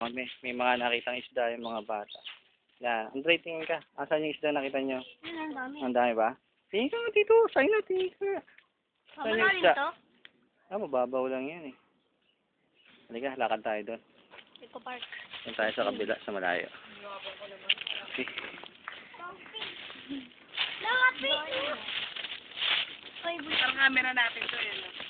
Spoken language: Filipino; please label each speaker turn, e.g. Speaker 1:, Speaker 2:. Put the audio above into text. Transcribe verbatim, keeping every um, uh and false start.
Speaker 1: May, may mga nakitang isda yung mga bata. Yan. Andre, tingin ka. Asan yung isda nakita nyo?
Speaker 2: Yan, ang dami.
Speaker 1: Ang dami ba? Tingin ka nga dito. Sa'yo na, tingin ka.
Speaker 2: Oh,
Speaker 1: Saan yung
Speaker 2: malalim
Speaker 1: isda?
Speaker 2: to?
Speaker 1: Ah, mababaw lang yan eh. Halika, lakad tayo doon.
Speaker 2: Eco Park.
Speaker 1: Doon tayo sa kabila, sa malayo. Okay.
Speaker 2: Lapit! Ay,
Speaker 3: Ang camera natin to, yun.